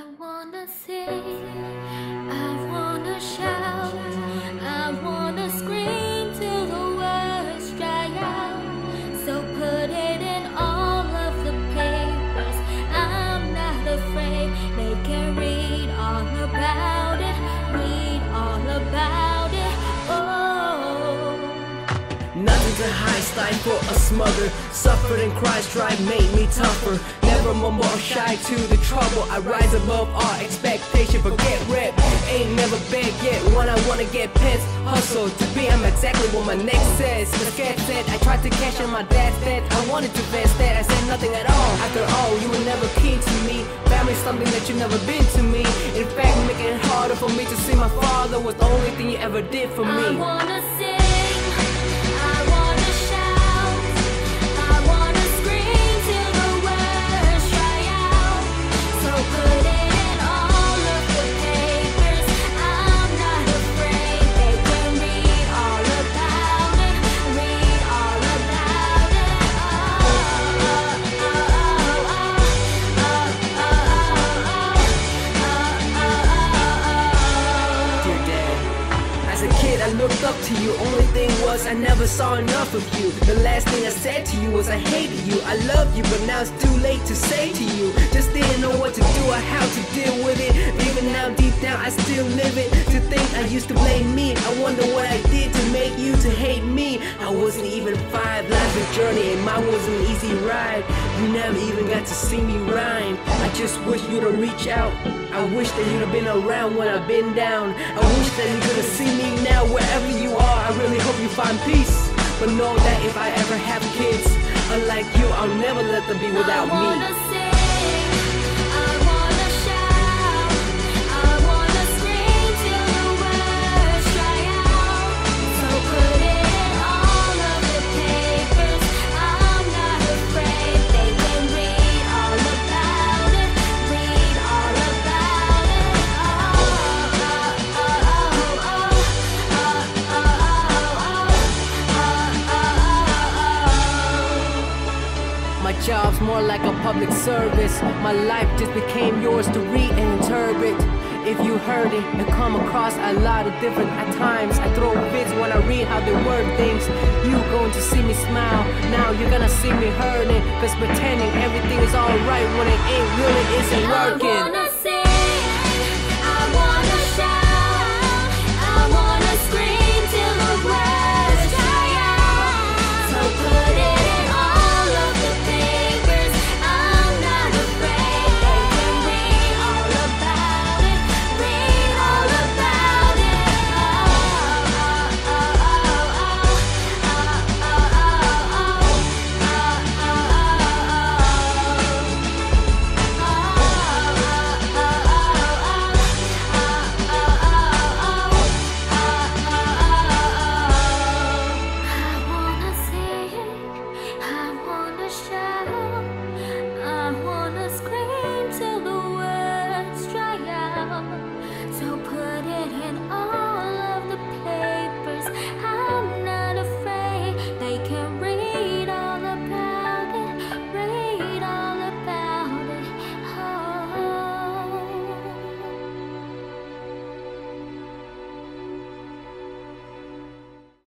wanna sing, I wanna shout, I wanna scream till the words dry out. So put it in all of the papers, I'm not afraid. They can read all about it, read all about it. Oh, nothing to hide, stifle or smother. Suffered and cried, strive made me tougher. Never mumble or shy to the trouble. I rise above all expectation, forget rep. Ain't never beg yet when I wanna get pissed. Hustle to be, I'm exactly what my neck says. The cat said I tried to cash in my dad's debt. I wanted to vest that, I said nothing at all. After all, you were never keen to me. Family's something that you never been to me. In fact, making it harder for me to see my father was the only thing you ever did for me. I wanna sing, I wanna shout, I wanna scream till the words dry out. So put it in all of the papers, I'm not afraid. They can read all about it, read all about it. Dear Dad, as a kid I looked up to you. Only thing was I never saw enough of you. The last thing I said to you was I hated you. I love you, but now it's too late to say to you. Just didn't know what to do or how to deal with it. Even now deep down I still live it. To think I used to blame me, I wonder what I did to make you to hate me. I wasn't even 5, life's a journey and mine was an easy ride. You never even got to see me rhyme. I just wish you'd have reached out. I wish that you'd have been around when I've been down. I wish that you could have seen me now wherever you are. I really hope you find peace. But know that if I ever have kids, unlike you, I'll never let them be without I wanna me. sing, I wanna shout, I wanna scream till the words dry out. So put it in all of the papers, I'm not afraid. They can read all about it, read all about it. My job's more like a public service. My life just became yours to read and interpret. If you heard it, it come across a lot of different at times. I throw fits when I read how they word things. You going to see me smile, now you're gonna see me hurting. Cause pretending everything is alright when it ain't really isn't working.